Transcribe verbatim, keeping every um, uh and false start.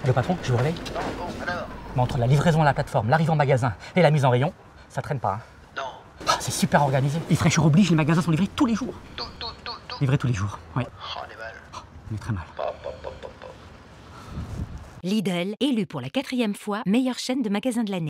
Le patron, je vous relaye. Non, bon, alors. Mais entre la livraison à la plateforme, l'arrivée en magasin et la mise en rayon, ça traîne pas. Hein. Non. Ah, c'est super organisé. Et fraîcheur oblige, les magasins sont livrés tous les jours. Tout, tout, tout, tout. Livrés tous les jours, oui. Oh, on est mal. Oh, on est très mal. Pop, pop, pop, pop, pop. Lidl, élu pour la quatrième fois meilleure chaîne de magasins de l'année.